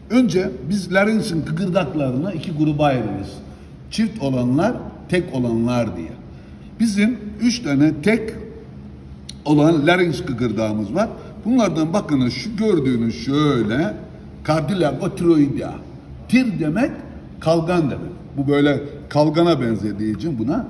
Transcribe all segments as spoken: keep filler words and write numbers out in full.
Önce biz larynx'in kıkırdaklarını iki gruba ayırırız. Çift olanlar, tek olanlar diye. Bizim üç tane tek olan larynx kıkırdağımız var. Bunlardan bakınız şu gördüğünüz şöyle cartilagotiroidea. Tir demek kalgan demek. Bu böyle kalgana benzediği için buna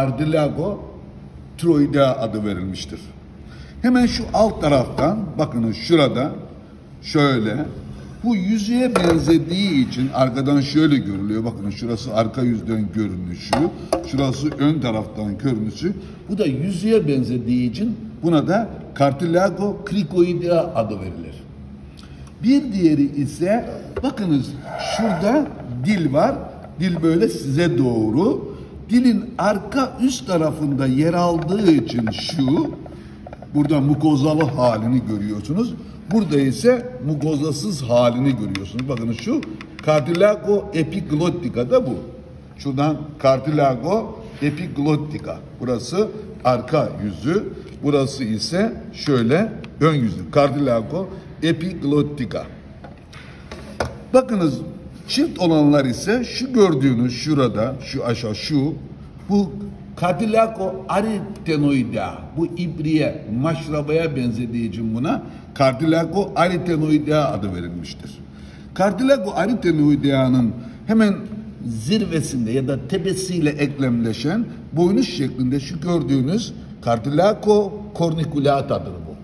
cartilagotiroidea adı verilmiştir. Hemen şu alt taraftan bakınız şurada şöyle bu yüzeye benzediği için arkadan şöyle görülüyor. Bakın şurası arka yüzden görünüşü, şurası ön taraftan görünüşü. Bu da yüzeye benzediği için buna da cartilagocricoidea adı verilir. Bir diğeri ise bakınız şurada dil var. Dil böyle size doğru. Dilin arka üst tarafında yer aldığı için şu, burada mukozalı halini görüyorsunuz. Burada ise mukozasız halini görüyorsunuz. Bakın şu cartilago epiglottica da bu. Şuradan cartilago epiglottica. Burası arka yüzü. Burası ise şöyle ön yüzü. Cartilago epiglottica. Bakınız çift olanlar ise şu gördüğünüz şurada, şu aşağı şu, bu cartilago arytenoidea, bu ibriğe, maşrabaya benzediği için buna cartilago arytenoidea adı verilmiştir. Cartilago arytenoidea'nın hemen zirvesinde ya da tepesiyle eklemleşen boynuz şeklinde şu gördüğünüz cartilago corniculatadır bu.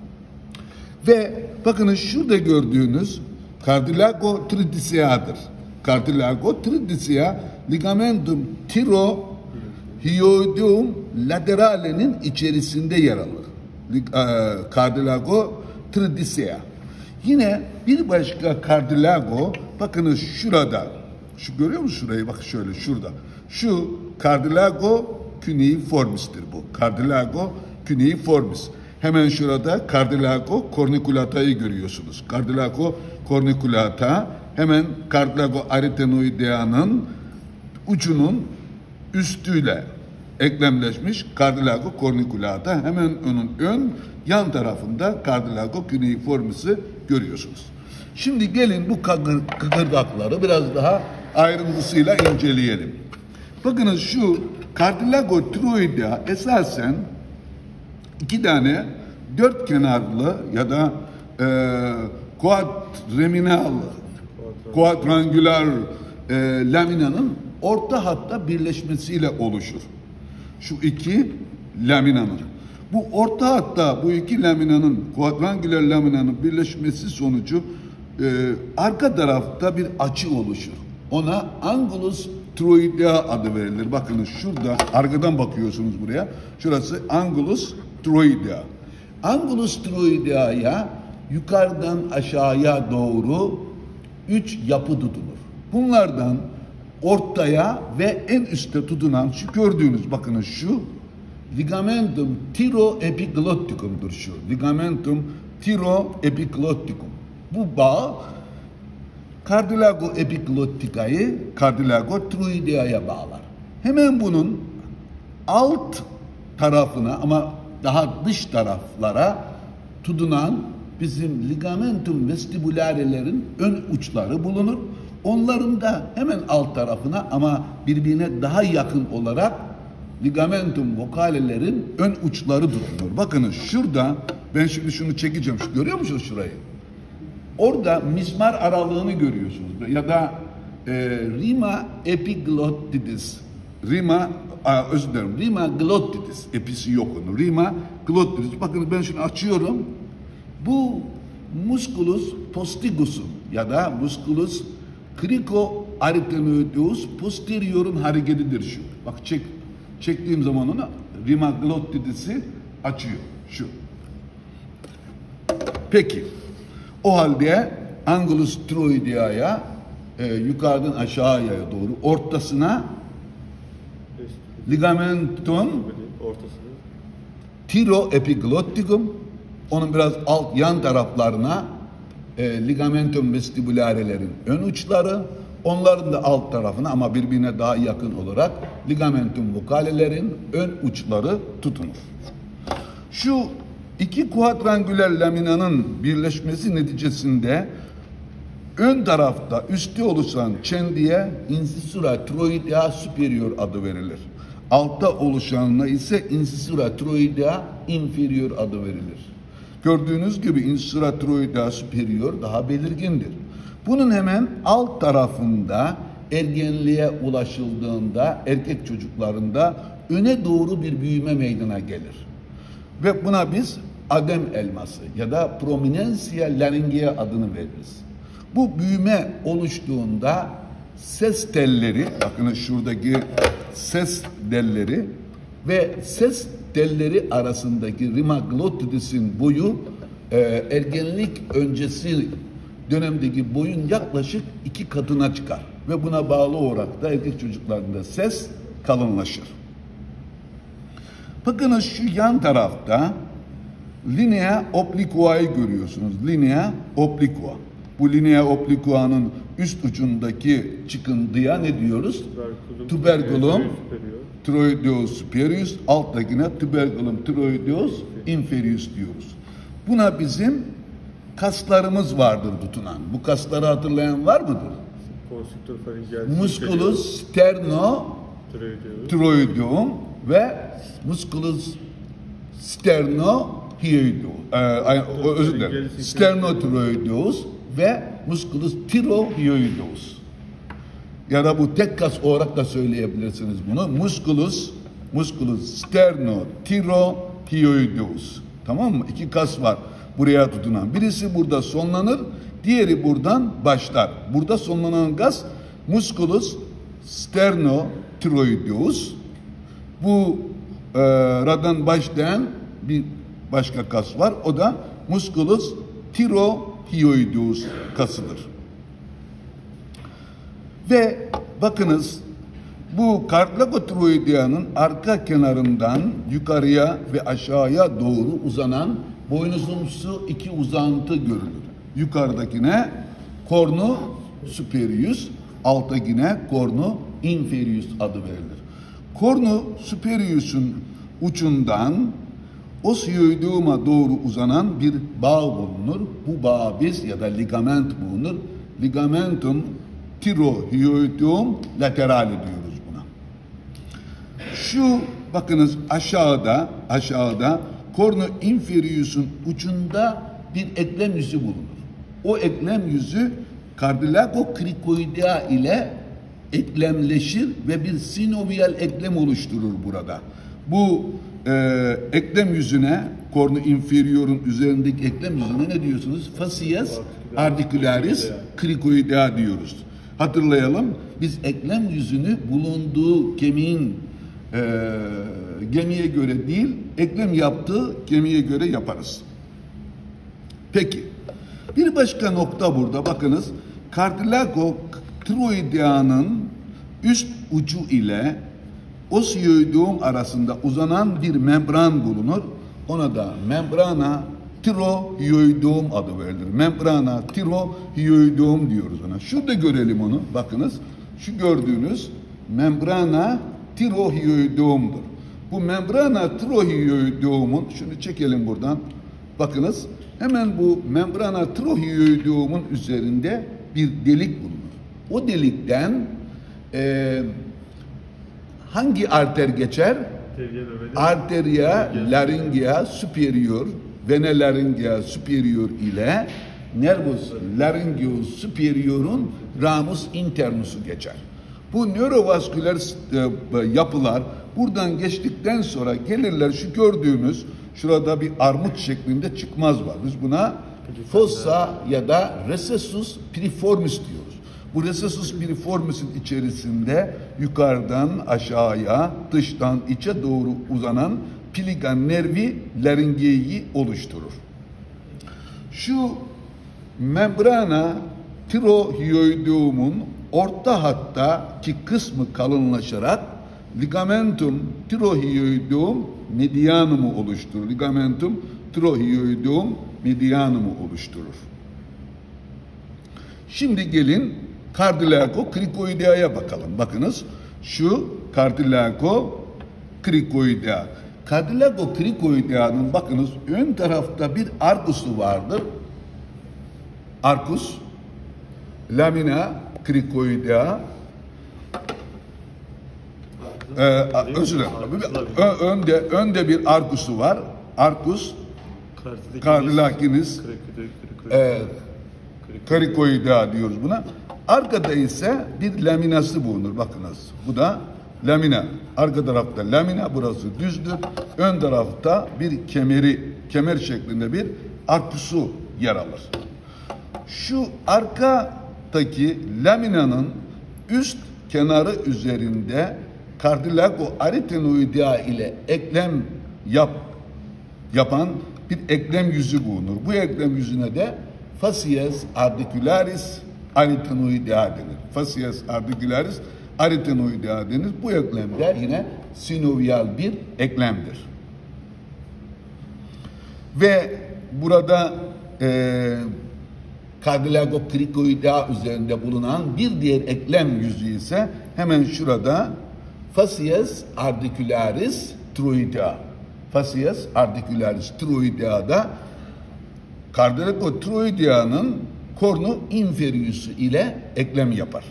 Ve bakın şurada gördüğünüz cartilago tritisea'dır. Cartilago tritisea ligamentum tirohyoideum laterale'nin içerisinde yer alır. Cartilago tritisea. Yine bir başka cartilago bakınız şurada. Şu görüyor musunuz şurayı? Bak şöyle şurada. Şu cartilago cuneiformis'tir bu. Cartilago cuneiformis. Hemen şurada cartilago corniculata'yı görüyorsunuz. Cartilago corniculata hemen cartilago arytenoidea'nın ucunun üstüyle eklemleşmiş cartilago corniculata. Hemen onun ön yan tarafında cartilago cuneiformis'i görüyorsunuz. Şimdi gelin bu kıkırdakları biraz daha ayrıntısıyla inceleyelim. Bakınız şu cartilago tiroidea esasen iki tane dört kenarlı ya da e, quadreminal, quadrangüler e, laminanın orta hatta birleşmesiyle oluşur. Şu iki laminanın. Bu orta hatta bu iki laminanın, quadrangüler laminanın birleşmesi sonucu e, arka tarafta bir açı oluşur. Ona angulus tiroidea adı verilir. Bakın şurada arkadan bakıyorsunuz buraya. Şurası angulus tiroidea. Angulus tiroidea'ya yukarıdan aşağıya doğru üç yapı tutunur. Bunlardan ortaya ve en üstte tutunan şu gördüğünüz bakın şu ligamentum tiroepiglotticum'dur şu. Ligamentum tiroepiglotticum. Bu bağ cartilago epiglottica'yı cartilago tiroidea'ya bağlar. Hemen bunun alt tarafına ama daha dış taraflara tutunan bizim ligamentum vestibulare'lerin ön uçları bulunur. Onların da hemen alt tarafına ama birbirine daha yakın olarak ligamentum vocale'lerin ön uçları tutunur. Bakınız şurada ben şimdi şunu çekeceğim. Şu, görüyor musunuz şurayı? Orada mizmar aralığını görüyorsunuz. Ya da e, rima epiglottitis. Rima Aa, özür dilerim. Rima glottitis. Episi yok onun. Rima glottitis. Bakın ben şunu açıyorum. Bu musculus postigus'un ya da musculus cricoarytenoideus posterior'un hareketidir şu. Bak çek, çektiğim zaman onu rima glottitis'i açıyor. Şu. Peki. O halde angulus tiroidea'ya e, yukarıdan aşağıya doğru ortasına ligamentum tiroepiglotticum, onun biraz alt yan taraflarına e, ligamentum vestibulare'lerin ön uçları, onların da alt tarafına ama birbirine daha yakın olarak ligamentum vocale'lerin ön uçları tutunur. Şu iki kuadrangüler laminanın birleşmesi neticesinde ön tarafta üstü oluşan çendiye incisura troidea superior adı verilir. Altta oluşanına ise incisura troidea inferior adı verilir. Gördüğünüz gibi incisura troidea superior daha belirgindir. Bunun hemen alt tarafında ergenliğe ulaşıldığında erkek çocuklarında öne doğru bir büyüme meydana gelir. Ve buna biz adem elması ya da prominensia laryngea adını veririz. Bu büyüme oluştuğunda ses telleri, bakın şuradaki ses telleri ve ses telleri arasındaki rima glottidis'in boyu e, ergenlik öncesi dönemdeki boyun yaklaşık iki katına çıkar. Ve buna bağlı olarak da erkek çocuklarında ses kalınlaşır. Bakın şu yan tarafta linea obliqua'yı görüyorsunuz. Linea obliqua. Bu linea obliqua'nın üst ucundaki çıkıntıya ne diyoruz? Tuberculum troideus superius, alttakine tuberculum troideus inferius diyoruz. Buna bizim kaslarımız vardır tutunan. Bu kasları hatırlayan var mıdır? Musculus sterno troideum ve musculus sternohyoideus. Ee, özür dilerim. Sternotroideus ve musculus tirohyoideus. Ya da bu tek kas olarak da söyleyebilirsiniz bunu. Musculus musculus sternotirohyoideus. Tamam mı? İki kas var buraya tutunan. Birisi burada sonlanır, diğeri buradan başlar. Burada sonlanan kas musculus sternotiroideus. Bu e, radan başlayan bir başka kas var. O da musculus tirohyoideus kasıdır. Ve bakınız bu cartilagotroidea'nın arka kenarından yukarıya ve aşağıya doğru uzanan boynuzumsu iki uzantı görülür. Yukarıdakine cornu superius, alttakine cornu inferius adı verilir. Cornu superius'un ucundan osioideum'a doğru uzanan bir bağ bulunur. Bu bağ biz ya da ligament bulunur. Ligamentum tirohyoideum laterali diyoruz buna. Şu bakınız aşağıda aşağıda cornu inferius'un ucunda bir eklem yüzü bulunur. O eklem yüzü cartilagocricoidea ile eklemleşir ve bir sinovial eklem oluşturur burada. Bu e, eklem yüzüne, cornu inferior'un üzerindeki eklem yüzüne ne diyorsunuz? Facies articularis cricoidea diyoruz. Hatırlayalım, biz eklem yüzünü bulunduğu kemiğin e, gemiye göre değil, eklem yaptığı kemiğe göre yaparız. Peki, bir başka nokta burada, bakınız, cartilagotroidea'nın üst ucu ile osioideum arasında uzanan bir membran bulunur. Ona da membrana tirohyoideum adı verilir. Membrana tirohyoideum diyoruz ona. Şurada görelim onu. Bakınız. Şu gördüğünüz membrana tirohyoideum'dur. Bu membrana tirohyoideum'un, şunu çekelim buradan. Bakınız. Hemen bu membrana tirohyoideum'un üzerinde bir delik bulunur. O delikten e, hangi arter geçer? Arteria laryngea superior, vena laryngea superior ile nervus laryngeus superior'un ramus internus'u geçer. Bu nörovasküler e, yapılar buradan geçtikten sonra gelirler, şu gördüğümüz şurada bir armut şeklinde çıkmaz var. Biz buna fossa ya da recessus piriformis diyoruz. Bu recessus piriformis'in içerisinde yukarıdan aşağıya, dıştan içe doğru uzanan plica nervi laryngeyi oluşturur. Şu membrana tirohyoideum'un orta hattaki kısmı kalınlaşarak ligamentum tirohyoideum medianum'u oluşturur. Ligamentum tirohyoideum medianum'u oluşturur. Şimdi gelin cartilagocricoidea'ya bakalım. Bakınız şu cartilagocricoidea. Cartilagocricoidea'nın bakınız ön tarafta bir arkusu vardır. Arkus. lamina cricoidea. Ee, özür dilerim. Ö- önde önde bir arkusu var. Arkus cartilaginis e, cricoidea diyoruz buna. Arkada ise bir laminası bulunur. Bakınız. Bu da lamina. Arka tarafta lamina, burası düzdür. Ön tarafta bir kemeri, kemer şeklinde bir arkusu yer alır. Şu arkadaki laminanın üst kenarı üzerinde cartilago arytenoidea ile eklem yap, yapan bir eklem yüzü bulunur. Bu eklem yüzüne de facies ardicularis arytenoidea denir. Facies ardicularis arytenoidea denir. Bu eklem de yine sinovial bir eklemdir. Ve burada e, cartilago cricoidea üzerinde bulunan bir diğer eklem yüzü ise hemen şurada facies ardicularis troidea. Facies ardicularis troidea'da cartilago troidea'nın cornu inferius'u ile eklem yapar.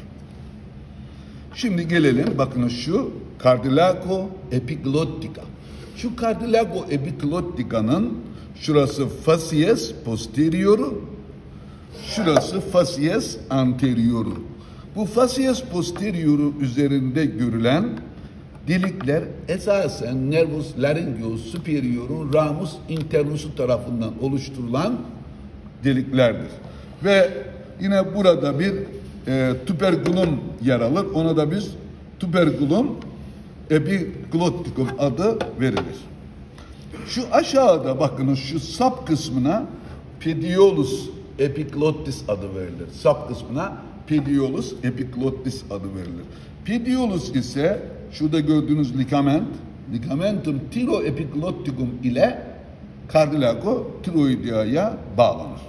Şimdi gelelim, bakın şu cartilago epiglottica. Şu cartilago epiglottica'nın şurası facies posterioru, şurası facies anterioru. Bu facies posterioru üzerinde görülen delikler esasen nervus laryngeus superior'un ramus internus'u tarafından oluşturulan deliklerdir. Ve yine burada bir e, tuberculum yer alır. Ona da biz tuberculum epiglotticum adı verilir. Şu aşağıda bakınız, şu sap kısmına pediolus epiglottis adı verilir. Sap kısmına pediolus epiglottis adı verilir. Pediolus ise şurada gördüğünüz ligament, ligamentum thyroepiglotticum ile cartilago troidea'ya bağlanır.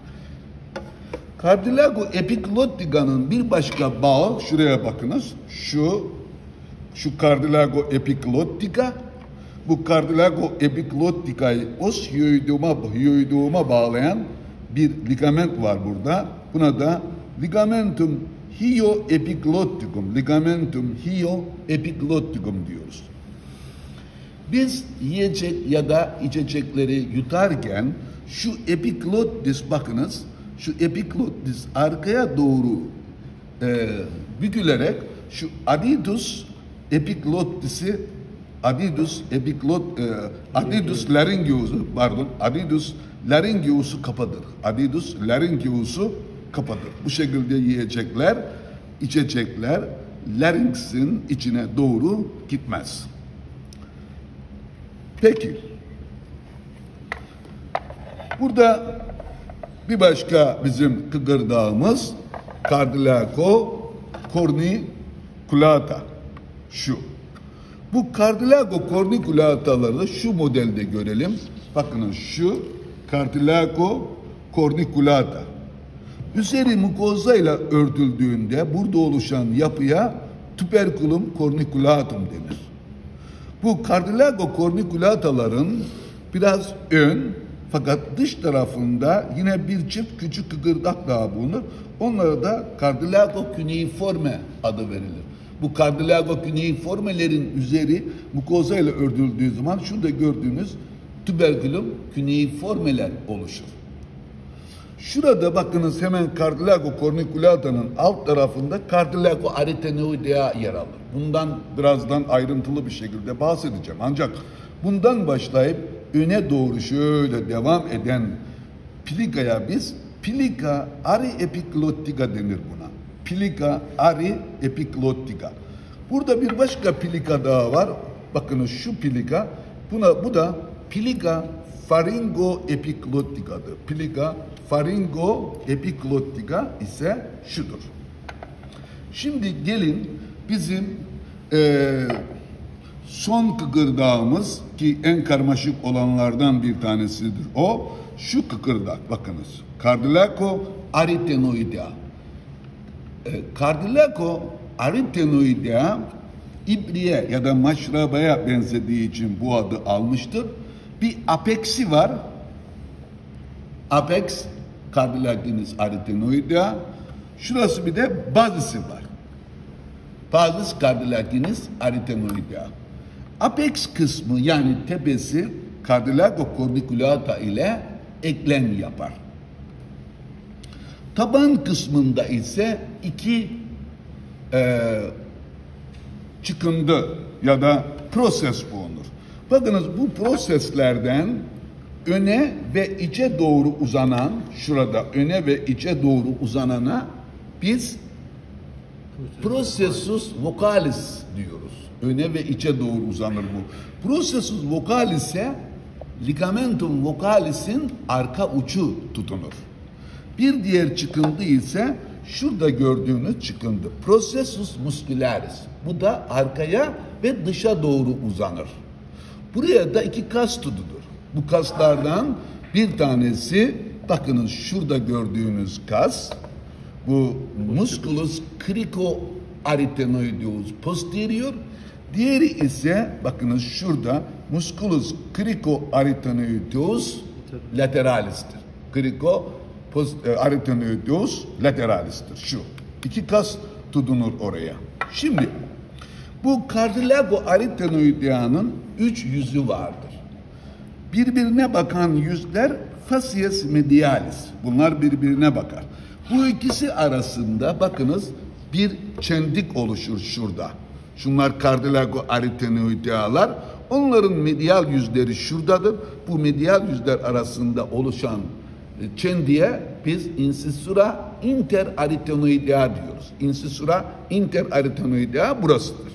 Cartilago epiglottica'nın bir başka bağı, şuraya bakınız, şu şu cartilago epiglottica, bu cartilago epiglottica'yı os hyoiduma, hyoiduma bağlayan bir ligament var burada. Buna da ligamentum hyoepiglotticum, ligamentum hyoepiglotticum diyoruz. Biz yiyecek ya da içecekleri yutarken şu epiglottis, bakınız, şu epiglottis arkaya doğru e, bükülerek şu adidus epiglottis'i, adidus epiglot, e, adidus laryngeus'u, pardon, adidus laryngeus'u kapatır. Adidus laryngeus'u kapatır. Bu şekilde yiyecekler, içecekler larynx'in içine doğru gitmez. Peki. Burada bir başka bizim kıkırdağımız cartilago corniculata. Şu. Bu cartilago corniculataları şu modelde görelim. Bakın şu cartilago corniculata. Üzeri mukoza ile örtüldüğünde burada oluşan yapıya tuberculum corniculatum denir. Bu cartilago corniculataların biraz ön fakat dış tarafında yine bir çift küçük kıkırdak daha bulunur. Onlara da cartilago cuneiforme adı verilir. Bu cartilago cuneiformelerin üzeri mukoza ile örtüldüğü zaman şurada gördüğünüz tuberculum cuneiformeler oluşur. Şurada bakınız hemen cartilago corniculata'nın alt tarafında cartilago arytenoidea yer alır. Bundan birazdan ayrıntılı bir şekilde bahsedeceğim. Ancak bundan başlayıp öne doğru şöyle devam eden plikaya biz plika aryepiglottica denir buna. Plika aryepiglottica. Burada bir başka plika daha var. Bakınız şu plika. Buna bu da plika pharyngoepiglottica'dır. Plika pharyngoepiglottica ise şudur. Şimdi gelin bizim e, son kıkırdağımız ki en karmaşık olanlardan bir tanesidir. O şu kıkırdak. Bakınız. Cartilago arytenoidea. E, Cartilago arytenoidea ibriğe ya da maşrabaya benzediği için bu adı almıştır. Bir apex'i var. Apex cartilaginis arytenoidea. Şurası bir de bazısı var. Bazıs cartilaginis arytenoidea. Apex kısmı yani tepesi cartilago corniculata ile eklem yapar. Taban kısmında ise iki e, çıkıntı ya da proses bulunur. Bakınız bu proseslerden öne ve içe doğru uzanan, şurada öne ve içe doğru uzanana biz processus vocalis diyoruz. Öne ve içe doğru uzanır bu. Processus vocalis'e ligamentum vocalis'in arka ucu tutunur. Bir diğer çıkıntı ise şurada gördüğünüz çıkıntı. Processus muscularis. Bu da arkaya ve dışa doğru uzanır. Buraya da iki kas tutulur. Bu kaslardan bir tanesi, bakınız şurada gördüğünüz kas, bu musculus cricoarytenoideus posterior. Diğeri ise bakınız şurada musculus cricoarytenoideus lateralis'tir. Cricoarytenoideus lateralis'tir. Şu iki kas tutunur oraya. Şimdi bu cartilago arytenoidea'nın üç yüzü vardır. Birbirine bakan yüzler facies medialis. Bunlar birbirine bakar. Bu ikisi arasında bakınız bir çentik oluşur şurada. Şunlar cartilago arytenoidealar. Onların medial yüzleri şuradadır. Bu medial yüzler arasında oluşan çendiğe biz incisura interarytenoidea diyoruz. Incisura interarytenoidea burasıdır.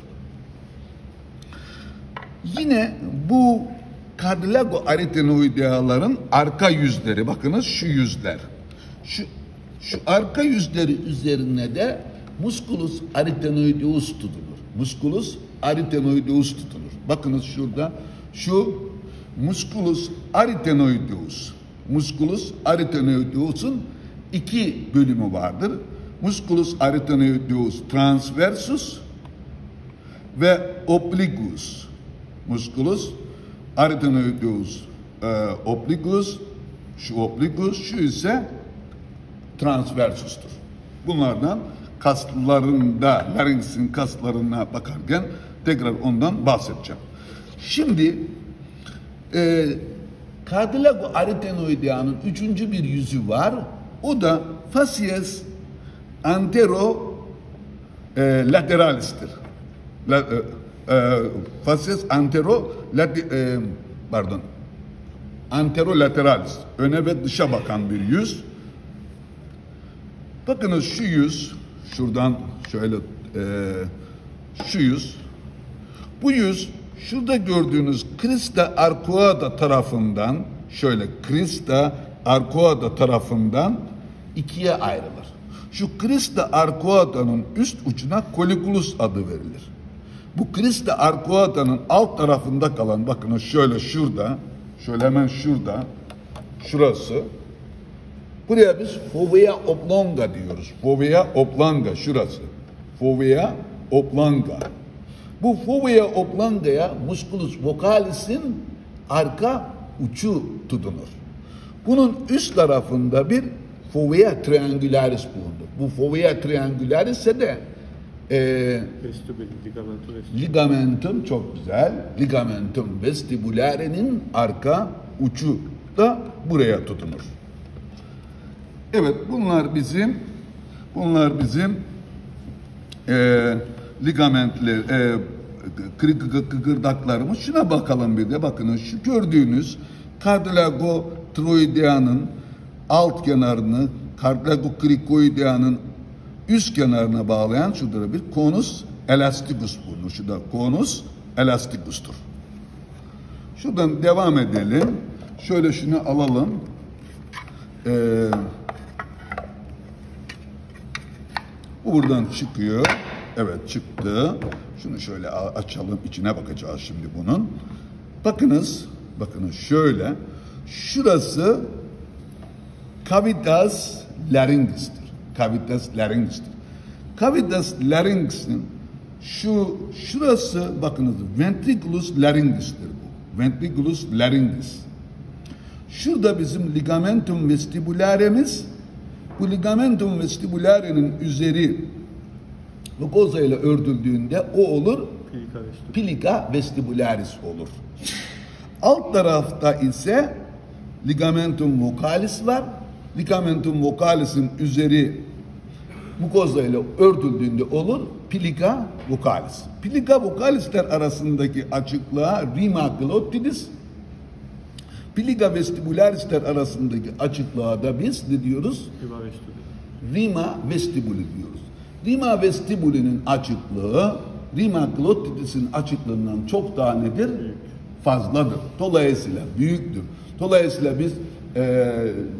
Yine bu cartilago arytenoideaların arka yüzleri, bakınız şu yüzler. Şu şu arka yüzleri üzerine de musculus arytenoideus tutulur. Musculus arytenoideus tutulur. Bakınız şurada şu musculus arytenoideus. Musculus arytenoideus'un iki bölümü vardır. Musculus arytenoideus transversus ve obliquus. Musculus arytenoideus e, obliquus, şu obliquus, şu ise transversustur. Bunlardan kaslarında, laringsin kaslarına bakarken tekrar ondan bahsedeceğim. Şimdi e, cartilago arytenoidea'nın üçüncü bir yüzü var. O da facies antero e, lateralis'tir. La, e, e, facies antero lati, e, pardon antero lateralis. Öne ve dışa bakan bir yüz. Bakınız şu yüz, şuradan şöyle e, şu yüz, bu yüz şurada gördüğünüz crista arcuata tarafından, şöyle crista arcuata tarafından ikiye ayrılır. Şu crista arcuata'nın üst ucuna colliculus adı verilir. Bu crista arcuata'nın alt tarafında kalan, bakınız şöyle şurada, şöyle hemen şurada, şurası. Buraya biz fovea oblonga diyoruz. Fovea oblonga şurası. Fovea oblonga. Bu fovea oblonga'ya musculus vocalis'in arka ucu tutunur. Bunun üst tarafında bir fovea triangularis bulundu. Bu fovea triangularis'e de e, ligamentum, çok güzel, ligamentum vestibulare'nin arka ucu da buraya tutunur. Evet, bunlar bizim bunlar bizim e, ligamentler, e, kıkırdaklarımız. Şuna bakalım bir de, bakın şu gördüğünüz cartilago troidea'nın alt kenarını cartilago cricoidea'nın üst kenarına bağlayan şurada bir conus elasticus bulunur. Şurada conus elasticus'tur. Şuradan devam edelim. Şöyle şunu alalım. Eee Bu buradan çıkıyor. Evet, çıktı. Şunu şöyle açalım. İçine bakacağız şimdi bunun. Bakınız. Bakınız şöyle. Şurası cavitas laryngis'tir. Cavitas laryngis'tir. Cavitas laryngis'in şu şurası, bakınız, ventriculus laryngis'tir bu. Ventriculus laryngis. Şurada bizim ligamentum vestibularemiz Bu ligamentum vestibulare'nin üzeri mukoza ile örtüldüğünde o olur, plica vestibularis olur. Alt tarafta ise ligamentum vocalis var. Ligamentum vocalis'in üzeri mukoza ile örtüldüğünde olur, plica vocalis. Plica vocalisler arasındaki açıklığa rima glottidis, plica vestibularisler arasındaki açıklığa da biz ne diyoruz? Rima vestibuli diyoruz. Rima vestibulinin açıklığı rima glottidis'in açıklığından çok daha nedir? Fazladır. Dolayısıyla büyüktür. Dolayısıyla biz e,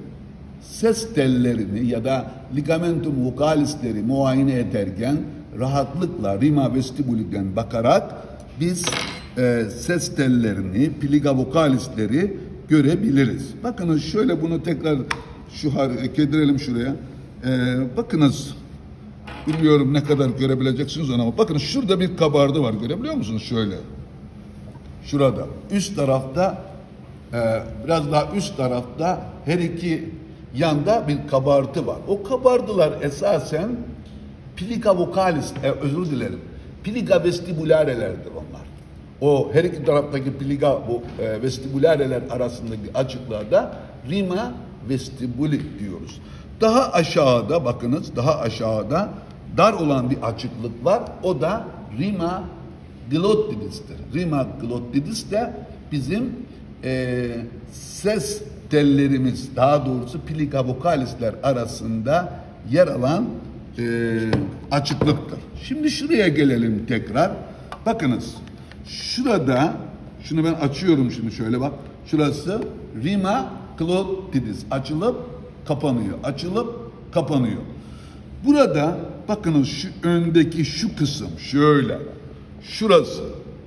ses tellerini ya da ligamentum vocalisleri muayene ederken rahatlıkla rima vestibuliden bakarak biz e, ses tellerini, plica vocalisleri görebiliriz. Bakınız şöyle bunu tekrar şu kedirelim şuraya. E, bakınız, bilmiyorum ne kadar görebileceksiniz onu ama bakın şurada bir kabardı var, görebiliyor musunuz şöyle? Şurada üst tarafta e, biraz daha üst tarafta her iki yanda bir kabartı var. O kabardılar esasen plica vocalis, e, özür dilerim, plica vestibularelerdir onlar. O her iki taraftaki plica e, vestibulareler arasındaki açıklarda rima vestibuli diyoruz. Daha aşağıda bakınız, daha aşağıda dar olan bir açıklık var. O da rima glottidis'tir. Rima glottidis de bizim e, ses tellerimiz, daha doğrusu plica vocalisler arasında yer alan e, açıklıktır. Şimdi şuraya gelelim tekrar. Bakınız, şurada, şunu ben açıyorum şimdi şöyle bak. Şurası rima glottidis. Açılıp kapanıyor. Açılıp kapanıyor. Burada bakınız şu öndeki şu kısım şöyle. Şurası.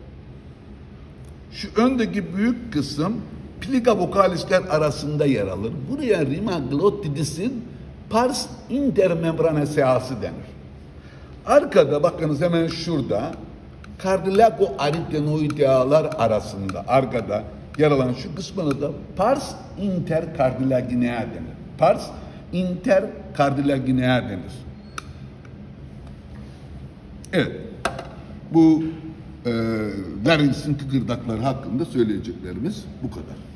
Şu öndeki büyük kısım plica vocalisler arasında yer alır. Buraya rima glottidis'in pars intermembraneseası denir. Arkada bakınız hemen şurada cardiaco arytenoidealar arasında arkada yer alan şu kısmına da pars intercardiaginea denir. Pars intercardiaginea denir. Evet. Bu e, larynx'in kıkırdakları hakkında söyleyeceklerimiz bu kadar.